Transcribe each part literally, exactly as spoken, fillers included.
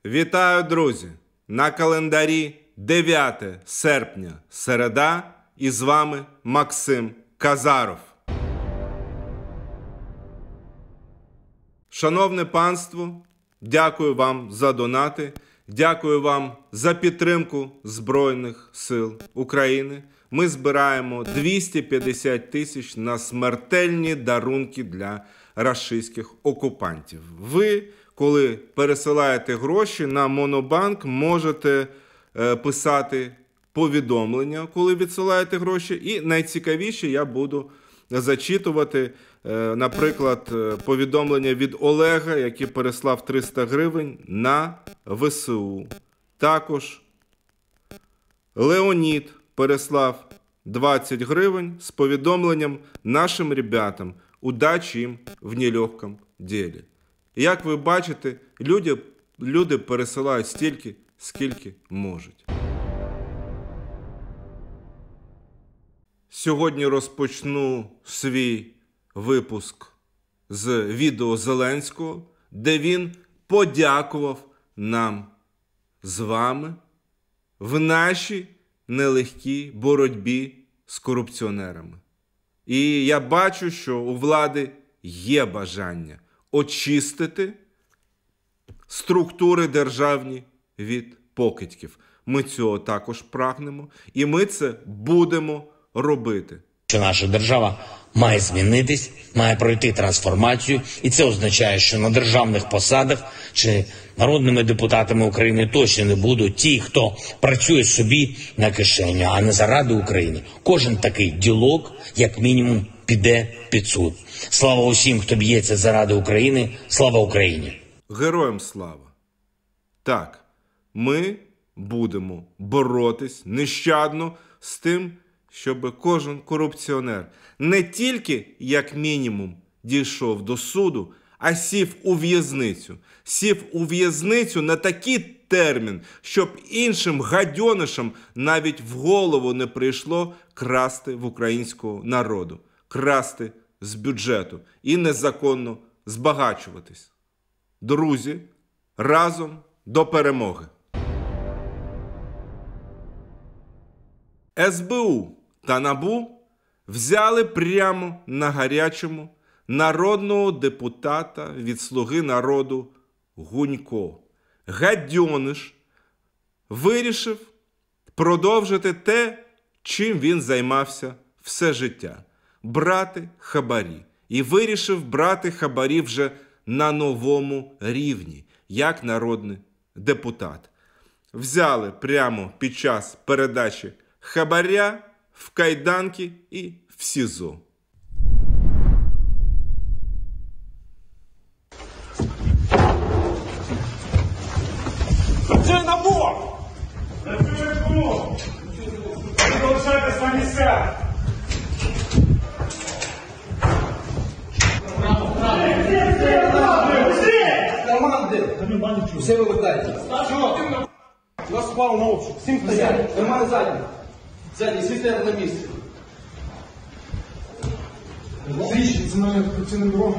Вітаю, друзі! На календарі дев'яте серпня, середа, і з вами Максим Казаров. Шановне панство, дякую вам за донати, дякую вам за підтримку Збройних сил України. Ми збираємо двісті п'ятдесят тисяч на смертельні дарунки для рашистських окупантів. Ви, коли пересилаєте гроші на Монобанк, можете е, писати повідомлення, коли відсилаєте гроші. І найцікавіше я буду зачитувати, е, наприклад, повідомлення від Олега, який переслав триста гривень на ВСУ. Також Леонід переслав двадцять гривень з повідомленням нашим ребятам «Удачі їм в нелегкому ділі». Як ви бачите, люди, люди пересилають стільки, скільки можуть. Сьогодні розпочну свій випуск з відео Зеленського, де він подякував нам з вами в нашій нелегкій боротьбі з корупціонерами. І я бачу, що у влади є бажання очистити структури державні від покидьків. Ми цього також прагнемо, і ми це будемо робити. Що наша держава має змінитись, має пройти трансформацію, і це означає, що на державних посадах чи народними депутатами України точно не будуть ті, хто працює собі на кишеню, а не заради України. Кожен такий ділок, як мінімум, піде під суд. Слава усім, хто б'ється заради України. Слава Україні! Героям слава! Так, ми будемо боротись нещадно з тим, щоб кожен корупціонер не тільки, як мінімум, дійшов до суду, а сів у в'язницю. Сів у в'язницю на такий термін, щоб іншим гадьонишам навіть в голову не прийшло красти в українського народу, красти з бюджету і незаконно збагачуватись. Друзі, разом до перемоги! ес бе у та НАБУ взяли прямо на гарячому народного депутата від «Слуги народу» Гунько. Гадьониш вирішив продовжити те, чим він займався все життя – брати хабарі. І вирішив брати хабарі вже на новому рівні, як народний депутат. Взяли прямо під час передачі хабаря в кайданки і в СІЗО. Це набор! Працює НАБУ! Ви залишайтесь на місцях! Команди! Все вивертайте! У вас впало на обшук. Всім стоять! Кармани задні! Задні, всі стоять на місці! Слідчі, це мене працівне бюро.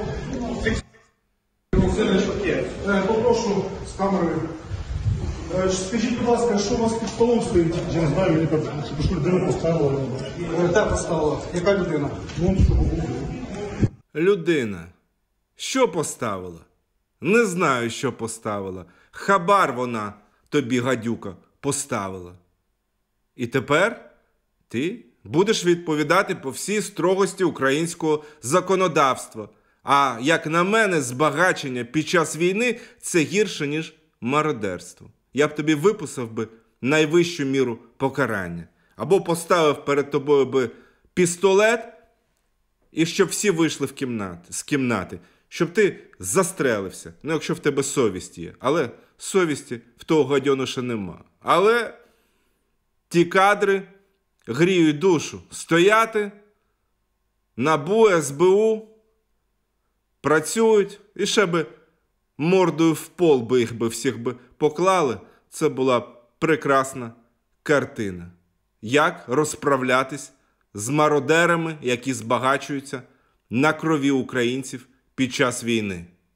Попрошу з камерою. Скажіть, будь ласка, що у вас під столом стоїть? Я не знаю, мені так, що людина поставила. Де поставила? Яка людина? Ну, що було. Людина. Що поставила? Не знаю, що поставила. Хабар вона тобі, гадюка, поставила. І тепер ти будеш відповідати по всій строгості українського законодавства. А, як на мене, збагачення під час війни – це гірше, ніж мародерство. Я б тобі виписав би найвищу міру покарання. Або поставив перед тобою би пістолет, і щоб всі вийшли в кімнати, з кімнати. Щоб ти застрелився. Ну, якщо в тебе совість є. Але совісті в того гадьониша нема. Але ті кадри гріють душу. Стояти, НАБУ, ес бе у працюють, і ще би мордою в пол би їх би всіх би поклали. Це була б прекрасна картина. Як розправлятись з мародерами, які збагачуються на крові українців під час війни.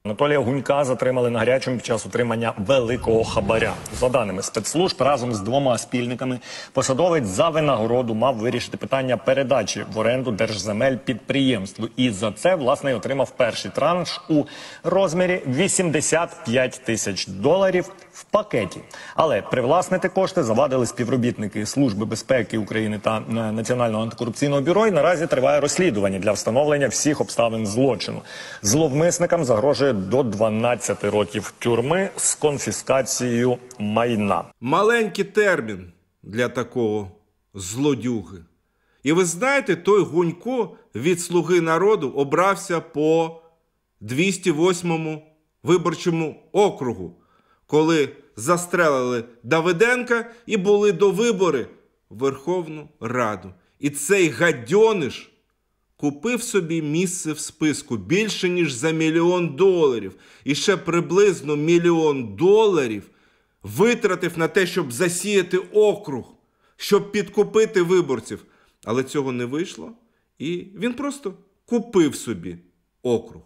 Анатолія Гунька затримали на гарячому під час отримання великого хабаря. За даними спецслужб, разом з двома спільниками посадовець за винагороду мав вирішити питання передачі в оренду держземель підприємству. І за це, власне, й отримав перший транш у розмірі вісімдесят п'ять тисяч доларів в пакеті. Але привласнити кошти завадили співробітники Служби безпеки України та Національного антикорупційного бюро. І наразі триває розслідування для встановлення всіх обставин злочину. Зловмисникам загрожує до дванадцяти років тюрми з конфіскацією майна. Маленький термін для такого злодюги. І ви знаєте, той Гунько від «Слуги народу» обрався по двісті восьмому виборчому округу, коли застрелили Давиденка і були до вибори в Верховну Раду. І цей гадьониш купив собі місце в списку більше, ніж за мільйон доларів. І ще приблизно мільйон доларів витратив на те, щоб засіяти округ, щоб підкупити виборців. Але цього не вийшло, і він просто купив собі округ.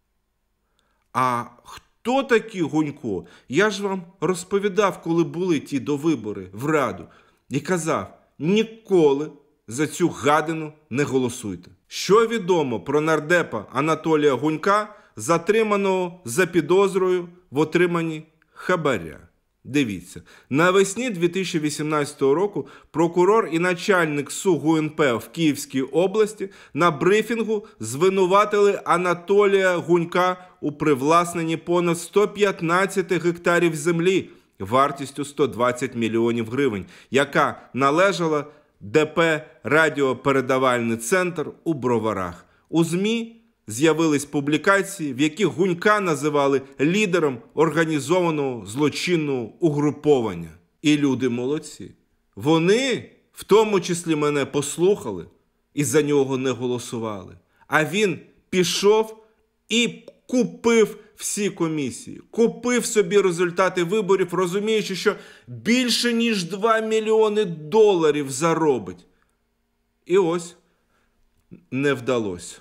А хто такий Гунько? Я ж вам розповідав, коли були ті довибори в Раду. І казав, ніколи за цю гадину не голосуйте. Що відомо про нардепа Анатолія Гунька, затриманого за підозрою в отриманні хабаря? Дивіться, навесні дві тисячі вісімнадцятого року прокурор і начальник СУ ГУНП в Київській області на брифінгу звинуватили Анатолія Гунька у привласненні понад сто п'ятнадцять гектарів землі вартістю сто двадцять мільйонів гривень, яка належала ДП «Радіопередавальний центр» у Броварах. У ЗМІ з'явились публікації, в яких Гунька називали лідером організованого злочинного угруповання. І люди молодці. Вони, в тому числі, мене послухали і за нього не голосували. А він пішов і купив всі комісії, купив собі результати виборів, розуміючи, що більше ніж два мільйони доларів заробить. І ось не вдалося.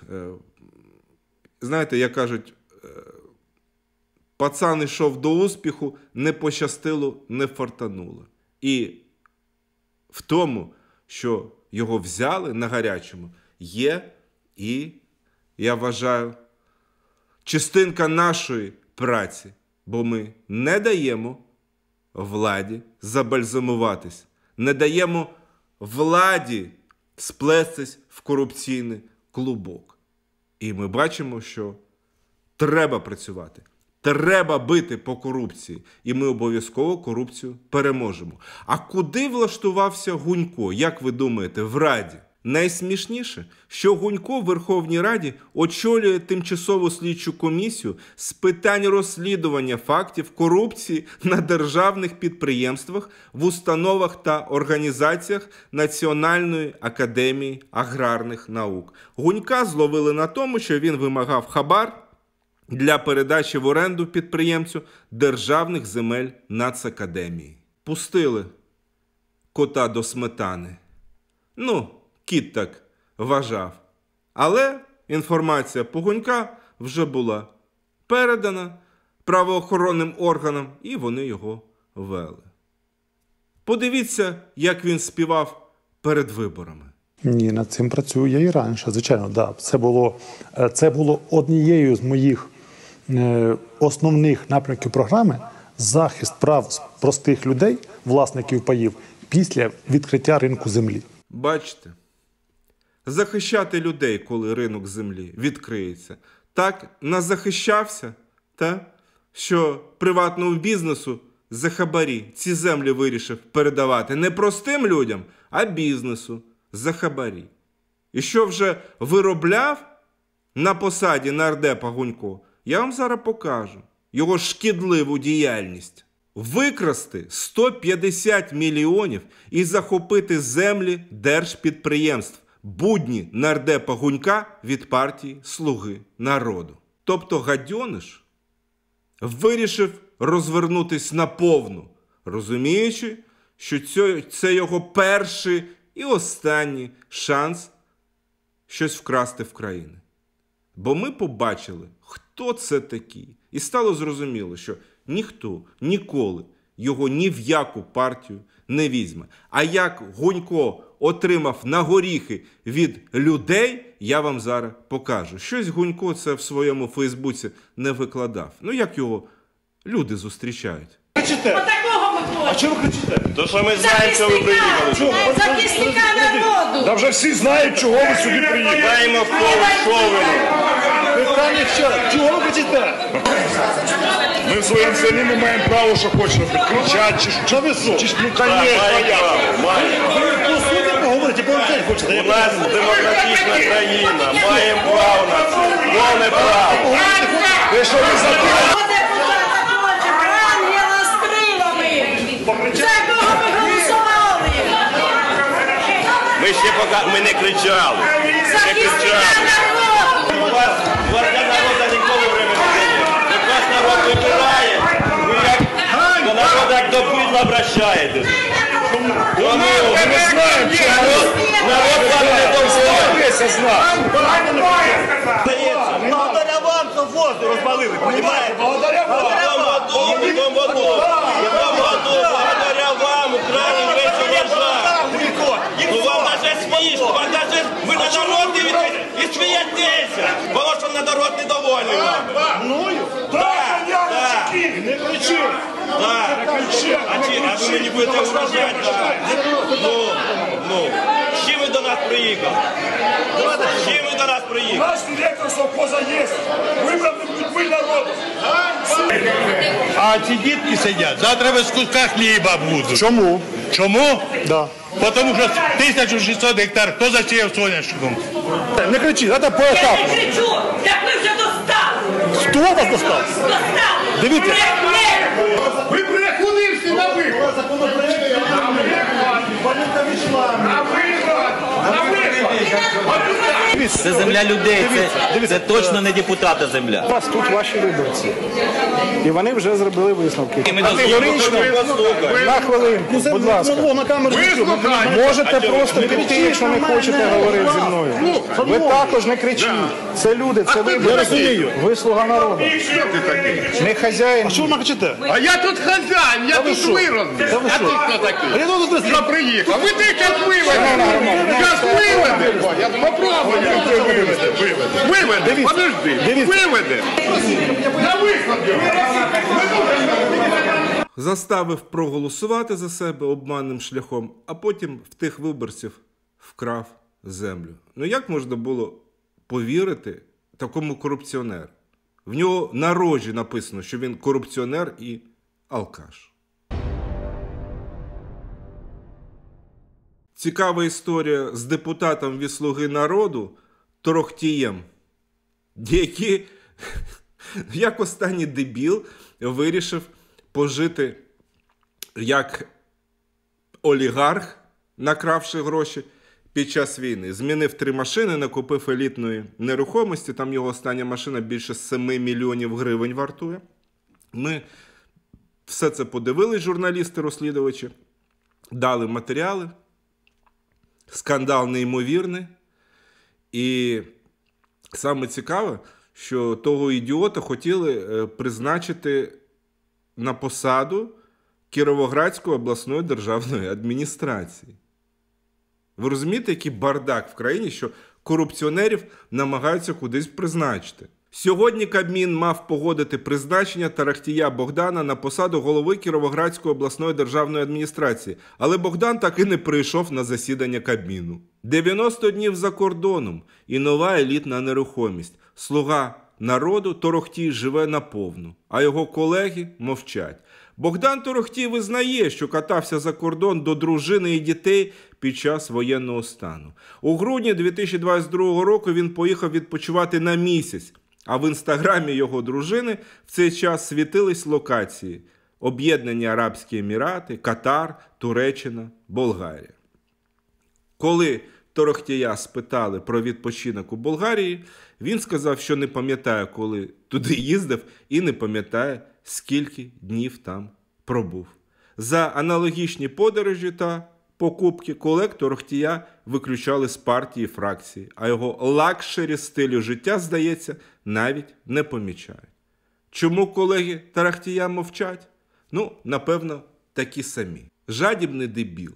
Знаєте, як кажуть, пацан йшов до успіху, не пощастило, не фартануло. І в тому, що його взяли на гарячому, є і, я вважаю, частинка нашої праці, бо ми не даємо владі забальзамуватись, не даємо владі сплестись в корупційний клубок. І ми бачимо, що треба працювати, треба бити по корупції, і ми обов'язково корупцію переможемо. А куди влаштувався Гунько, як ви думаєте, в Раді? Найсмішніше, що Гунько в Верховній Раді очолює тимчасову слідчу комісію з питань розслідування фактів корупції на державних підприємствах, в установах та організаціях Національної академії аграрних наук. Гунька зловили на тому, що він вимагав хабар для передачі в оренду підприємцю державних земель Нацакадемії. Пустили кота до сметани. Ну, кіт так вважав. Але інформація по Гунька вже була передана правоохоронним органам, і вони його вели. Подивіться, як він співав перед виборами. Ні, над цим працюю я і раніше, звичайно, да. Це було, це було однією з моїх е, основних напрямків програми захист прав простих людей, власників паїв, після відкриття ринку землі. Бачите, захищати людей, коли ринок землі відкриється, так назахищався, та, що приватному бізнесу за хабарі ці землі вирішив передавати не простим людям, а бізнесу за хабарі. І що вже виробляв на посаді нардепа Гунько, я вам зараз покажу його шкідливу діяльність. Викрасти сто п'ятдесят мільйонів і захопити землі держпідприємств. Будні нардепа Гунька від партії «Слуги народу». Тобто гадьониш вирішив розвернутись наповну, розуміючи, що це його перший і останній шанс щось вкрасти в країни. Бо ми побачили, хто це такий. І стало зрозуміло, що ніхто ніколи його ні в яку партію не візьме. А як Гунько отримав на горіхи від людей, я вам зараз покажу. Щось Гунько це в своєму Фейсбуці не викладав. Ну як його люди зустрічають? Кричите? Отакого ми А чого ви кричите? То що ми знаємо, що ви приїхали. Чого? захисника народу. Та вже всі знають, чого ви сюди приїхали. Знаємо, хто ви, що ви. Питання ще раз. Чого ви кричите? Ми в своєму селі не маємо права, що хочемо кричати, чи що ви що? Чи ж, ну, Так, конечно, маємо я. право, маємо. Ви по суті поговорите, полетять хочете. У нас демократична країна, маємо право на це. Повне право. Ви що, ви забули? Депутата хоче, ангела з крилами. За кого ми голосували? Ми ще поки ми не кричали. Не Захисника кричали. народу. У вас, у вас для народу ніколи время не дає. Як вас народ вибирає, ви як до народу як до бидла обращаєтесь. Тому Ми не знаємо, чи народ. народ вам не дозволить. Весь знає. Благодаря вам, що воздух розпалили, понимаете? Благодаря вам. В том году, в том году, в том году, благодаря вам, украли весь урожай. Ну вам даже смішно, вам даже, ви на народ дивитесь і смієтеся, бо що на народ недовольний вами. Мною? Так, так, Не кричи. так. А чи, а ви мені будете вражати? Ну, ну, з чим ви до нас приїхали? З чим ви до нас приїхали? Наш директор совхоза є. Вибрати людьми народу. А ці дітки сидять, завтра без куска хліба будуть. Чому? Чому? Да. Тому що тисяча шістсот гектар хто засіяв соняшником? Не кричіть, це Я поетапно. не кричу, так ви вже достали. Хто вас достав? Достали. Дивіться. Брехня. Ви приходили всі на виход. На виход. На виход. Це земля людей, це, це точно не депутата земля. У вас тут ваші виборці. І вони вже зробили висновки. І ми Категорично, на хвилинку, будь ласка. Можете просто піти, якщо не хочете говорити зі мною. Ви також не кричіть. Це люди, це виборці. Ви слуга народу. Не хазяїн. А що ви кричите? А я тут хазяїн, я тут виробник. А ти хто такий? Я тут Я приїхав. Ви ти час виведете. Час виведете. Я попробую. Виведе, виведе. Виведе, подожди. Виведе. На виход. Заставив проголосувати за себе обманним шляхом, а потім в тих виборців вкрав землю. Ну як можна було повірити такому корупціонеру? В нього на рожі написано, що він корупціонер і алкаш. Цікава історія з депутатом від «Слуги народу» Торохтієм, який, як останній дебіл, вирішив пожити як олігарх, накравши гроші під час війни. Змінив три машини, накупив елітної нерухомості, там його остання машина більше семи мільйонів гривень вартує. Ми все це подивились, журналісти-розслідувачі, дали матеріали. Скандал неймовірний. І саме цікаве, що того ідіота хотіли призначити на посаду Кіровоградської обласної державної адміністрації. Ви розумієте, який бардак в країні, що корупціонерів намагаються кудись призначити? Сьогодні Кабмін мав погодити призначення Торохтія Богдана на посаду голови Кіровоградської обласної державної адміністрації. Але Богдан так і не прийшов на засідання Кабміну. дев'яносто днів за кордоном і нова елітна нерухомість. Слуга народу Торохтій живе наповну, а його колеги мовчать. Богдан Торохтій визнає, що катався за кордон до дружини і дітей під час воєнного стану. У грудні дві тисячі двадцять другого року він поїхав відпочивати на місяць, а в інстаграмі його дружини в цей час світились локації – Об'єднані Арабські Емірати, Катар, Туреччина, Болгарія. Коли Торохтія спитали про відпочинок у Болгарії, він сказав, що не пам'ятає, коли туди їздив, і не пам'ятає, скільки днів там пробув. За аналогічні подорожі та покупки колег Торохтія виключали з партії і фракції, а його лакшері стилю життя, здається, навіть не помічають. Чому колеги Торохтія мовчать? Ну, напевно, такі самі. Жадібний дебіл.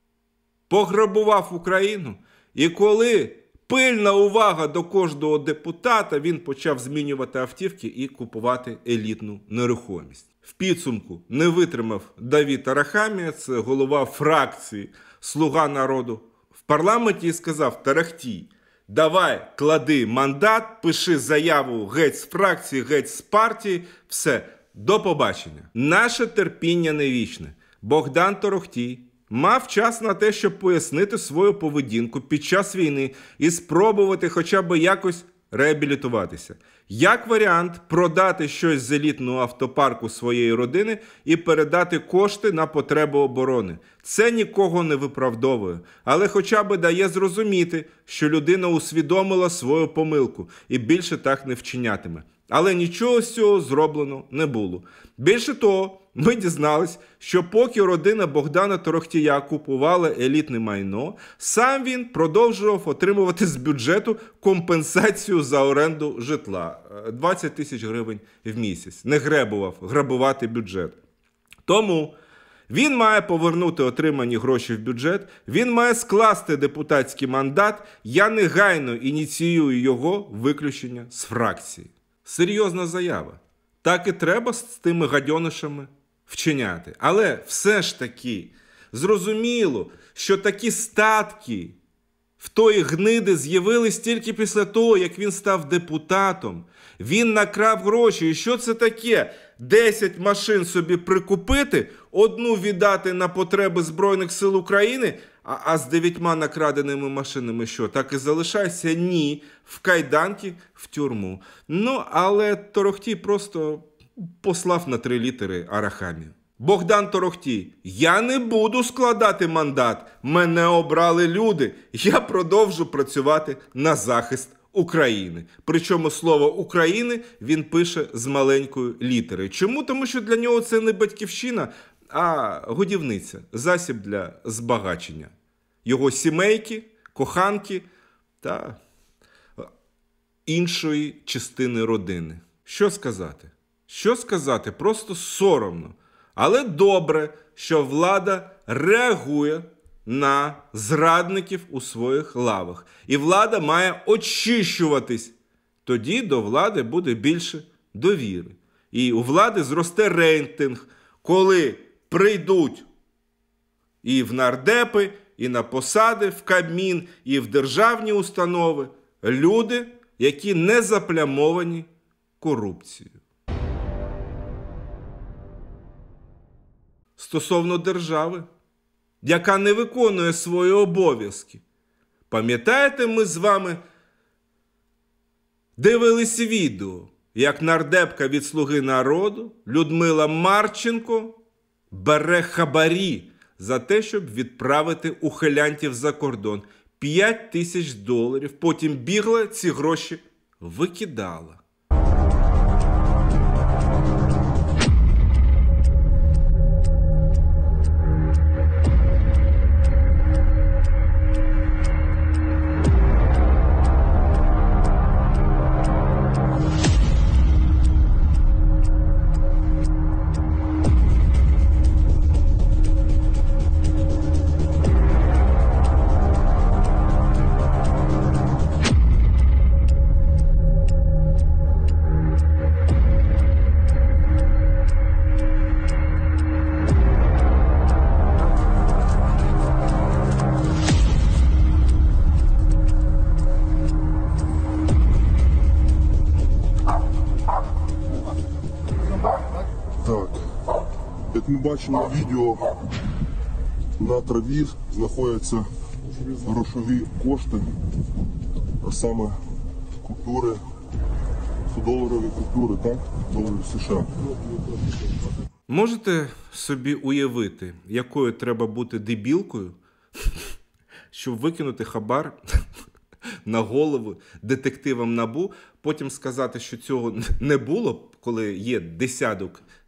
Пограбував Україну, і коли пильна увага до кожного депутата, він почав змінювати автівки і купувати елітну нерухомість. В підсумку не витримав Давид Арахамія, це голова фракції «Слуга народу», в парламенті і сказав: Торохтій, давай, клади мандат, пиши заяву геть з фракції, геть з партії, все, до побачення. Наше терпіння не вічне. Богдан Торохтій мав час на те, щоб пояснити свою поведінку під час війни і спробувати хоча б якось реабілітуватися. Як варіант, продати щось з елітного автопарку своєї родини і передати кошти на потреби оборони. Це нікого не виправдовує, але хоча б дає зрозуміти, що людина усвідомила свою помилку і більше так не вчинятиме. Але нічого з цього зроблено не було. Більше того, ми дізнались, що поки родина Богдана Торохтія купувала елітне майно, сам він продовжував отримувати з бюджету компенсацію за оренду житла – двадцять тисяч гривень в місяць. Не гребував грабувати бюджет. Тому він має повернути отримані гроші в бюджет, він має скласти депутатський мандат, я негайно ініціюю його виключення з фракції. Серйозна заява. Так і треба з тими гадьонишами вчиняти. Але все ж таки зрозуміло, що такі статки в тої гниди з'явились тільки після того, як він став депутатом. Він накрав гроші. І що це таке? десять машин собі прикупити, одну віддати на потреби Збройних сил України, а, а з дев'ятьма накраденими машинами що, так і залишайся? Ні. В кайданки, в тюрму. Ну, але Торохтій просто послав на три літери Арахамію. Богдан Торохтій, я не буду складати мандат. Мене обрали люди. Я продовжу працювати на захист України. Причому слово «України» він пише з маленької літери. Чому? Тому що для нього це не батьківщина, а годівниця, засіб для збагачення. Його сімейки, коханки та іншої частини родини. Що сказати? Що сказати? Просто соромно. Але добре, що влада реагує на зрадників у своїх лавах. І влада має очищуватись. Тоді до влади буде більше довіри. І у влади зросте рейтинг, коли прийдуть і в нардепи, і на посади, в Кабмін, і в державні установи люди, які не заплямовані корупцією. Стосовно держави, яка не виконує свої обов'язки. Пам'ятаєте, ми з вами дивились відео, як нардепка від «Слуги народу» Людмила Марченко бере хабарі за те, щоб відправити ухилянтів за кордон. п'ять тисяч доларів. Потім бігла, ці гроші викидала. Так, як ми бачимо на відео, на траві знаходяться грошові кошти, а саме купюри, доларові купюри, так? Доларів США. Можете собі уявити, якою треба бути дебілкою, щоб викинути хабар на голову детективам НАБУ, потім сказати, що цього не було, коли є десяток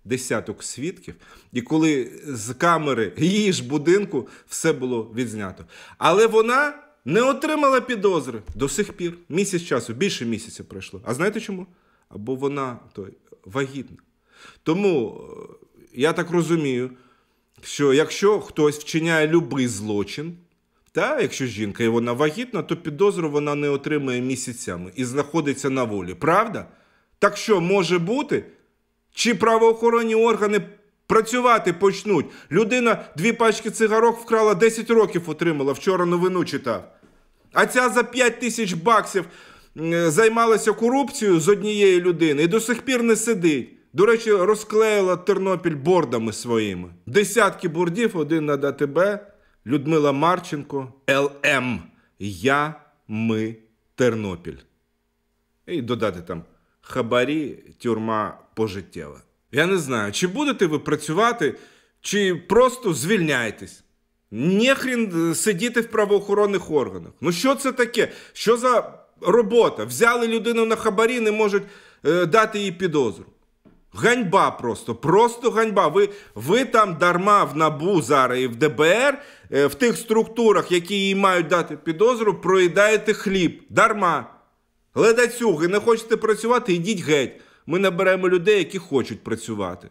десяток свідків, і коли з камери її ж будинку все було відзнято. Але вона не отримала підозри до сих пір. Місяць часу, більше місяця пройшло. А знаєте чому? Або вона той, вагітна. Тому я так розумію, що якщо хтось вчиняє любий злочин, та якщо жінка і вона вагітна, то підозру вона не отримує місяцями і знаходиться на волі. Правда? Так що, може бути? Чи правоохоронні органи працювати почнуть? Людина дві пачки цигарок вкрала, десять років отримала, вчора новину читав. А ця за п'ять тисяч баксів займалася корупцією з однієї людини і до сих пір не сидить. До речі, розклеїла Тернопіль бордами своїми. Десятки бордів, один на ДТБ, Людмила Марченко, Л М. Я, ми, Тернопіль. І додати там хабарі, тюрма пожиттєва. Я не знаю, чи будете ви працювати, чи просто звільняйтесь. Нехрін сидіти в правоохоронних органах. Ну що це таке? Що за робота? Взяли людину на хабарі, не можуть е, дати їй підозру. Ганьба просто, просто ганьба. Ви, ви там дарма в НАБУ зараз і в Д Б Р, е, в тих структурах, які їй мають дати підозру, проїдаєте хліб. Дарма. Ледацюги, не хочете працювати, йдіть геть. Ми наберемо людей, які хочуть працювати.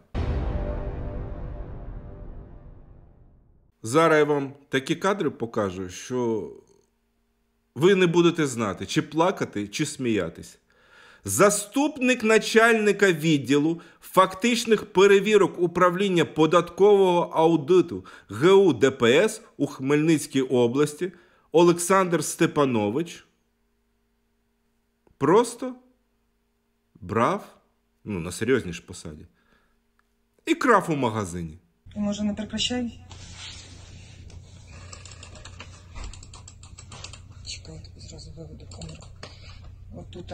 Зараз я вам такі кадри покажу, що ви не будете знати, чи плакати, чи сміятись. Заступник начальника відділу фактичних перевірок управління податкового аудиту Г У Д П С у Хмельницькій області Олександр Степанович просто брав, ну на серйозній ж посаді, і крав у магазині. Ти, може, не прекращай? Чекай, я тобі зразу виведу камеру. От тут.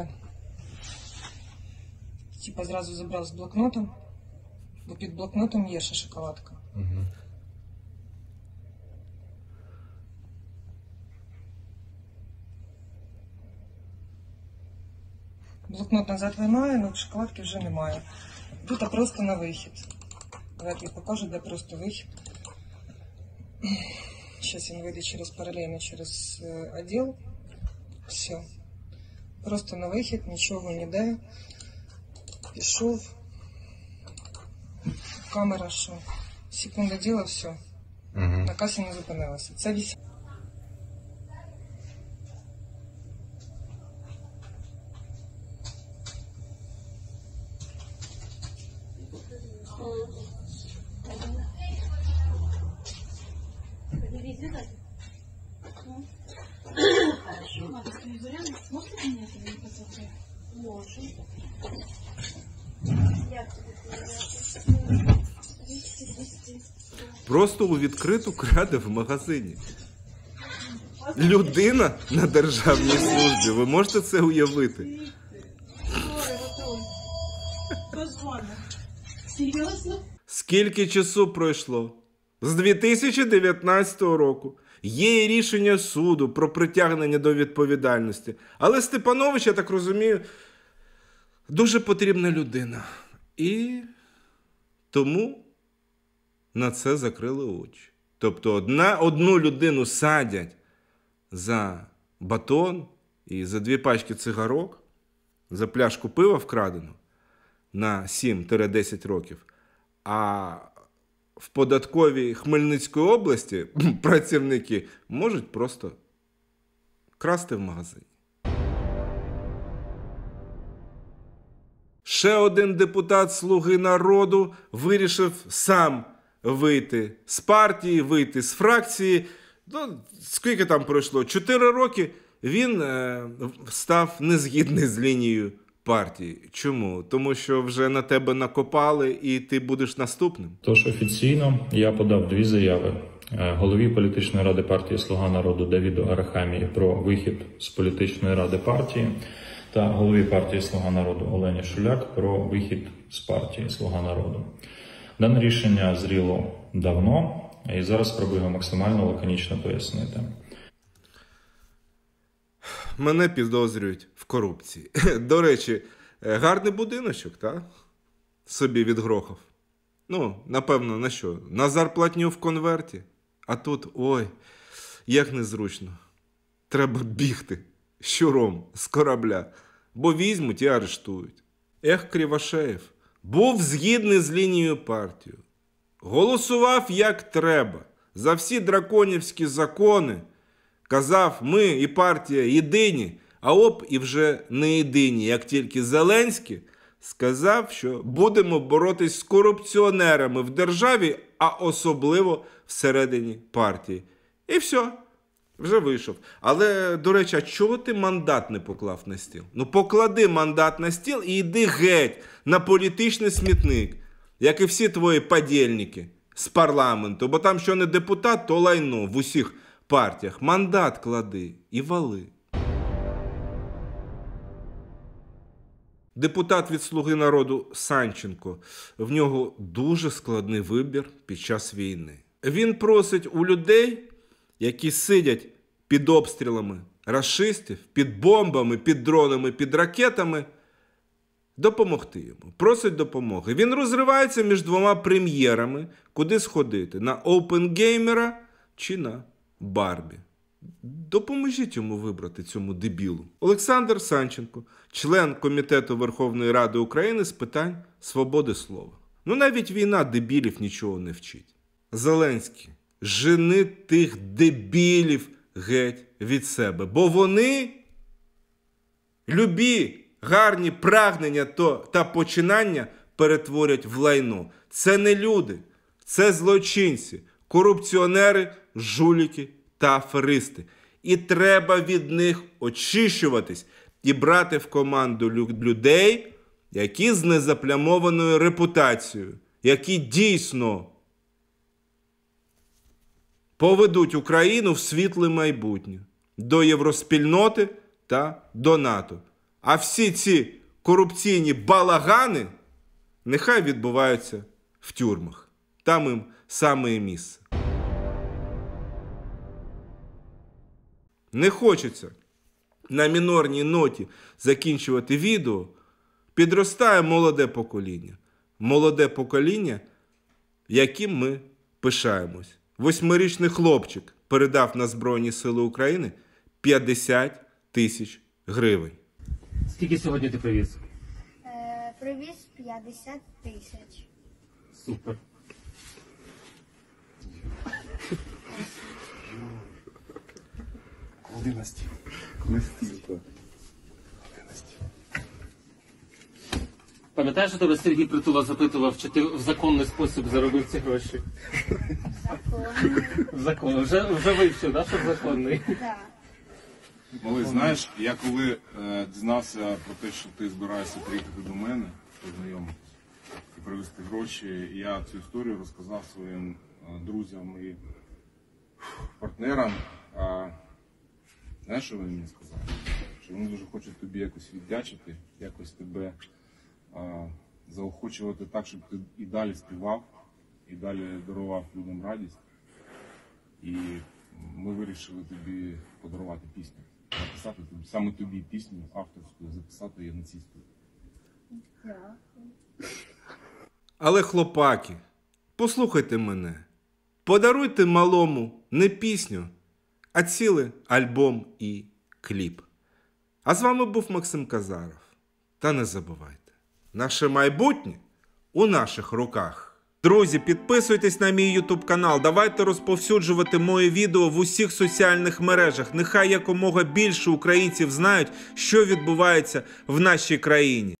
Типа зразу забрав з блокнотом, бо під блокнотом є ще шоколадка. Угу. Блокнот назад виймаю, але шоколадки вже немає. Тут просто на вихід. Давайте я покажу, де просто вихід. Зараз він вийде через паралельно, через відділ. Все. Просто на вихід, нічого ніде. Пішов. Камера, що? Секунда діла, все. Угу. На касі не зупинилася. Це вісім. Просто у відкриту краде в магазині. Людина на державній службі. Ви можете це уявити? Скільки часу пройшло? З дві тисячі дев'ятнадцятого року. Є і рішення суду про притягнення до відповідальності. Але Степанович, я так розумію, дуже потрібна людина. І тому на це закрили очі. Тобто одна, одну людину садять за батон і за дві пачки цигарок, за пляшку пива вкрадену на сім-десять років, а в податковій Хмельницької області працівники можуть просто красти в магазині. Ще один депутат «Слуги народу» вирішив сам вийти з партії, вийти з фракції. Ну, скільки там пройшло? Чотири роки він е, став незгідний з лінією партії. Чому? Тому що вже на тебе накопали і ти будеш наступним. Тож офіційно я подав дві заяви голові політичної ради партії «Слуга народу» Давіду Арахамії про вихід з політичної ради партії та голові партії «Слуга народу» Олені Шуляк про вихід з партії «Слуга народу». Дане рішення зріло давно, і зараз спробую максимально лаконічно пояснити. Мене підозрюють в корупції. До речі, гарний будиночок, так? Собі відгрохав. Ну, напевно, на що? На зарплатню в конверті. А тут, ой, як незручно. Треба бігти щуром з корабля, бо візьмуть і арештують. Ех, Кривошеєв був згідний з лінією партії. Голосував як треба. За всі драконівські закони. Казав, ми і партія єдині, а оп, і вже не єдині. Як тільки Зеленський сказав, що будемо боротись з корупціонерами в державі, а особливо всередині партії. І все, вже вийшов. Але, до речі, а чого ти мандат не поклав на стіл? Ну поклади мандат на стіл і йди геть на політичний смітник, як і всі твої подільники з парламенту. Бо там що не депутат, то лайно в усіх партіях. Мандат клади і вали. Депутат від «Слуги народу» Санченко. В нього дуже складний вибір під час війни. Він просить у людей, які сидять під обстрілами рашистів, під бомбами, під дронами, під ракетами, допомогти йому. Просить допомоги. Він розривається між двома прем'єрами, куди сходити. На Опенгеймера чи на Барбі. Допоможіть йому вибрати цьому дебілу. Олександр Санченко, член Комітету Верховної Ради України з питань свободи слова. Ну навіть війна дебілів нічого не вчить. Зеленський, жени тих дебілів геть від себе. Бо вони любі, гарні прагнення то, та починання перетворять в лайно. Це не люди, це злочинці, корупціонери, жуліки та аферисти. І треба від них очищуватись і брати в команду людей, які з незаплямованою репутацією, які дійсно поведуть Україну в світле майбутнє, до євроспільноти та до НАТО. А всі ці корупційні балагани нехай відбуваються в тюрмах. Там їм саме і місце. Не хочеться на мінорній ноті закінчувати відео. Підростає молоде покоління. Молоде покоління, яким ми пишаємось. Восьмирічний хлопчик передав на Збройні Сили України п'ятдесят тисяч гривень. Скільки сьогодні ти привіз? Е, привіз п'ятдесят тисяч. Супер. Клади на стіл. На стіл. Пам'ятаєш, що тебе Сергій Притула запитував, чи ти в законний спосіб заробив ці гроші? Законний. Закон. Вже, вже вивчив, да, що законний? Так. Малий, знаєш, я коли е, дізнався про те, що ти збираєшся приїхати до мене, познайомитися і привезти гроші, я цю історію розказав своїм е, друзям і партнерам. А, знаєш, що вони мені сказали? Що вони дуже хочуть тобі якось віддячити, якось тебе а, заохочувати так, щоб ти і далі співав, і далі дарував людям радість. І ми вирішили тобі подарувати пісню. Записати тобі, саме тобі пісню авторську, записати її на цій студії. Але, хлопаки, послухайте мене. Подаруйте малому не пісню, а цілий альбом і кліп. А з вами був Максим Казаров. Та не забувайте, наше майбутнє у наших руках. Друзі, підписуйтесь на мій ютуб канал, давайте розповсюджувати мої відео в усіх соціальних мережах. Нехай якомога більше українців знають, що відбувається в нашій країні.